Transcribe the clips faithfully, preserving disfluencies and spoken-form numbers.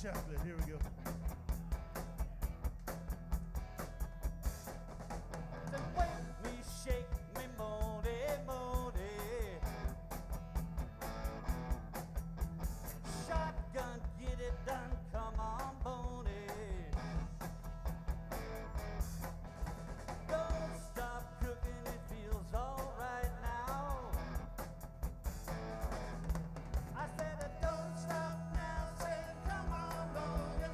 Chaplin. Here we go. Then wake me, shake me, moody, moody. Shotgun, get it done, come on, Boney. Don't stop cooking, it feels alright now. I said, don't stop now, say, come on, Boney.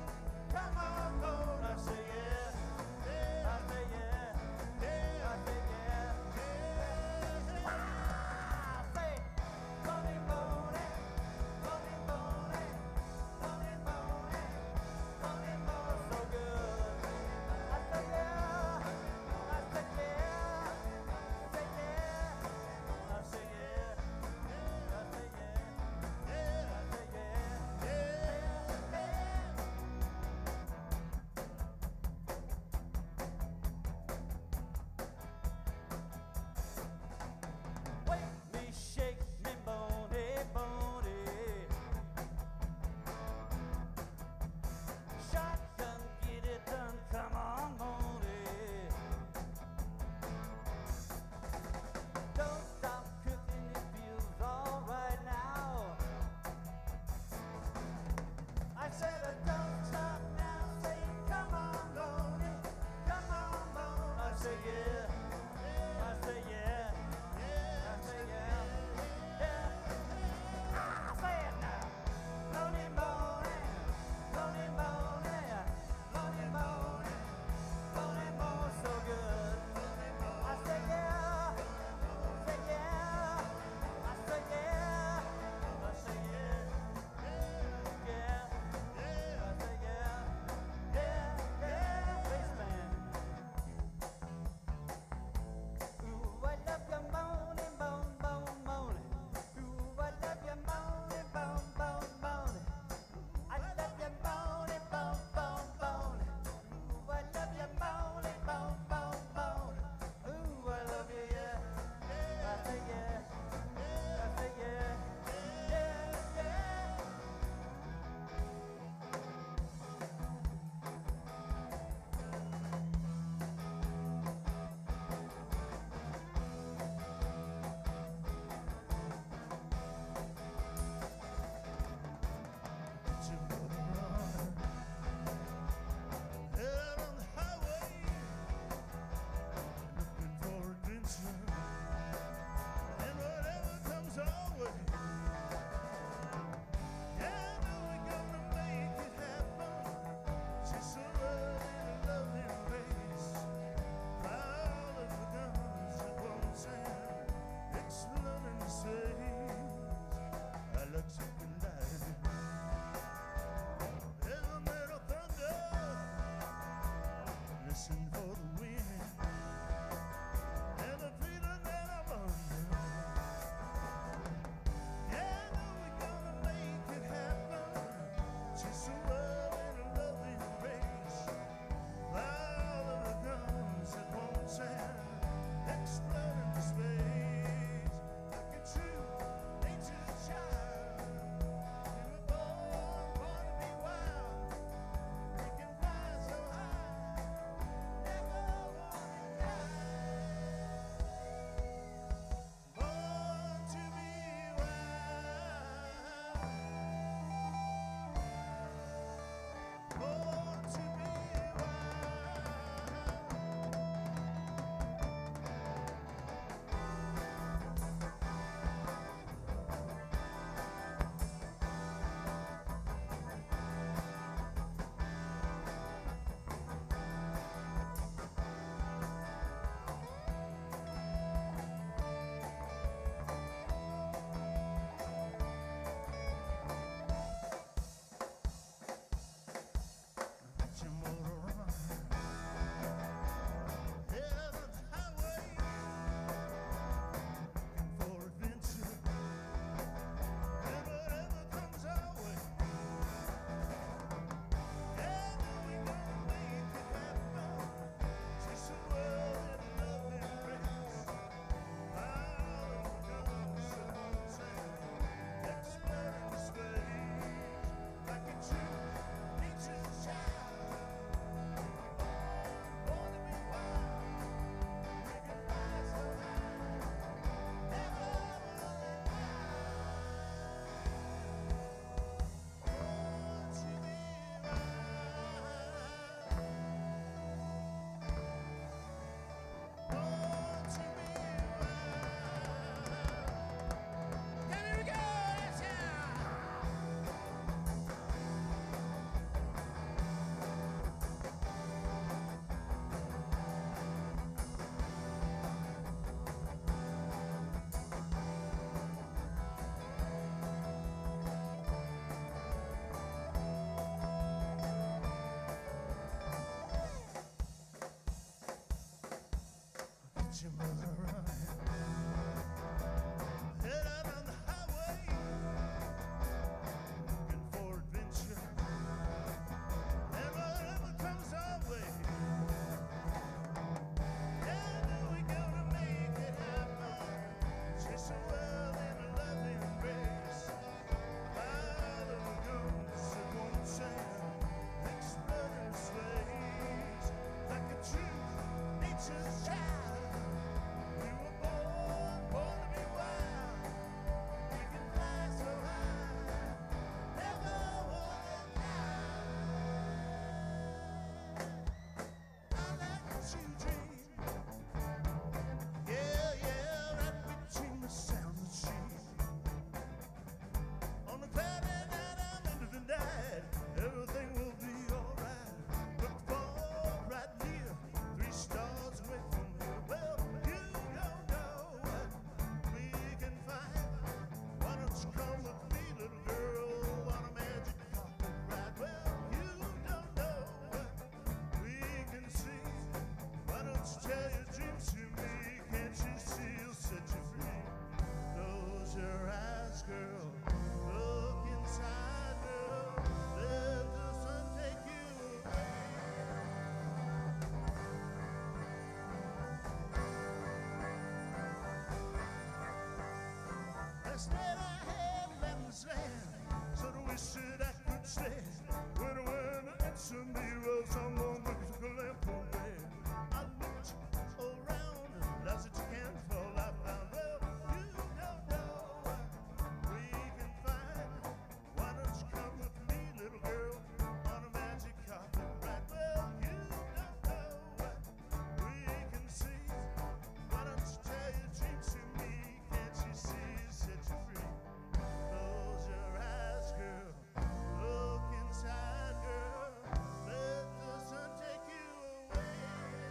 Instead I had lemons land, so the wish that I could stay. When when answer me was someone with a lamp away. I looked around, that's what you can fall. I found, well, you don't know what we can find. Why don't you come with me, little girl, on a magic carpet ride? Well, you don't know what we can see. Why don't you tell your dreams to me? Can't you see it set you free? Close your eyes, girl. Look inside, girl. Let the sun take you away.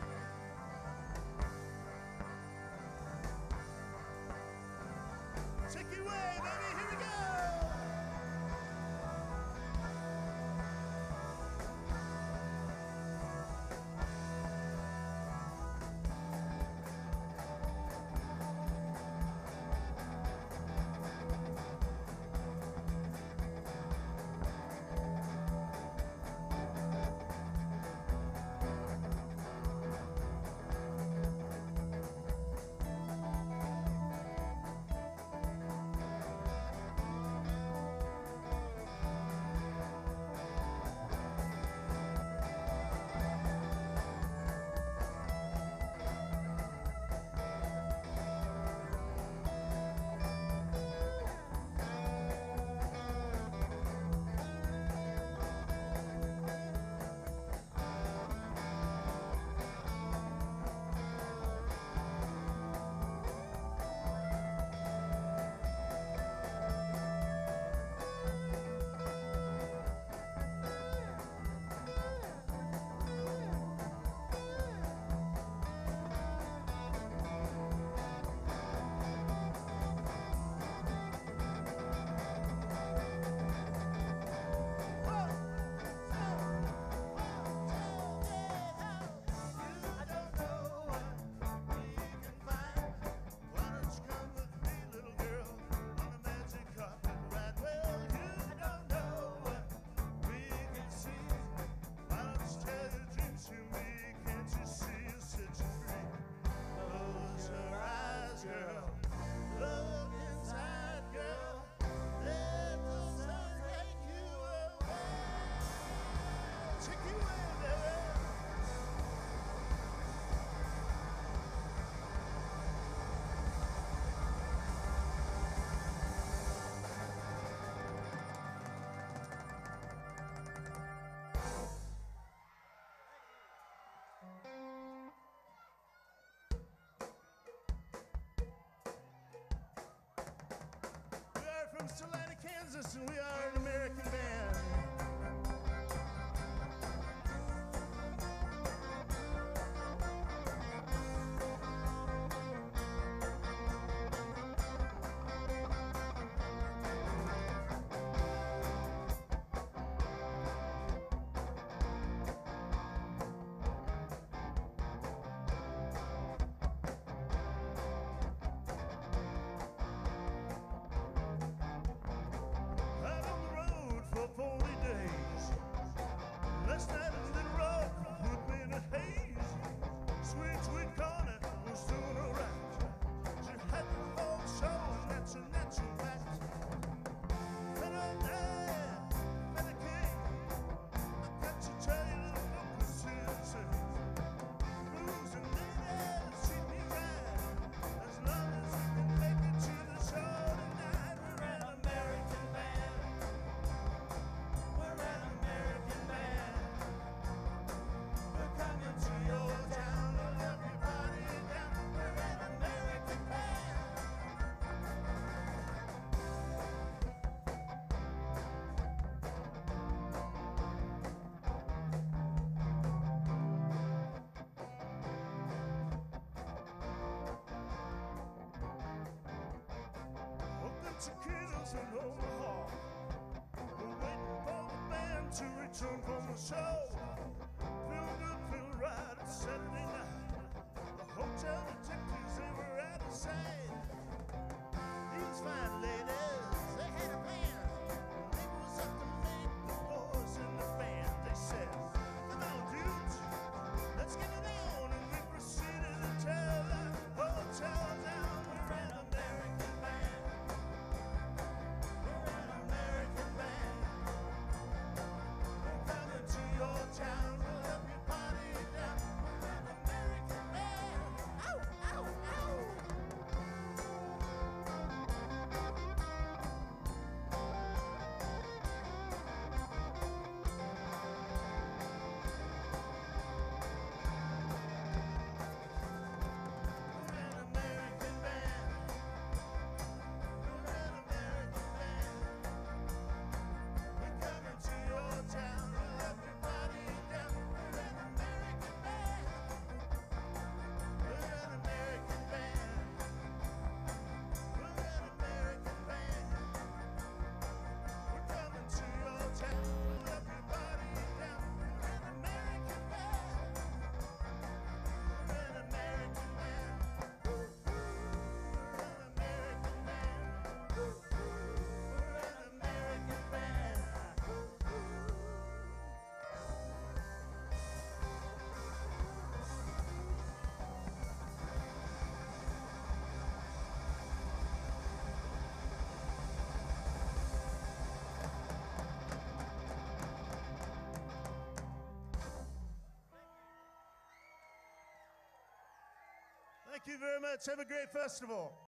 Take you away, baby. Here we go. From Salina, Kansas, and we are an American band. Out on the road for forty days. Last night a little rock put me in a haze. Sweet, sweet corner was doing alright. She had the whole show, and that's a natural fact. And I'm there, and I came. I got to tell you, little focus here. Blues and ladies treat me right. As long as we can make it to the show tonight, we're an American band. We're an American band. We're coming to your town to love your body down. We're an American band. Open to kids in Omaha. We're waiting for the band to return from the show. Feel good, feel right, it's Saturday night. The hotel detectives, they were out of sight. These fine ladies, they had a plan. It was up to make the boys in the band. They said, come on, dudes, let's get it on. And we proceeded to tell the hotel down. We're an American band. Thank you very much. Have a great festival.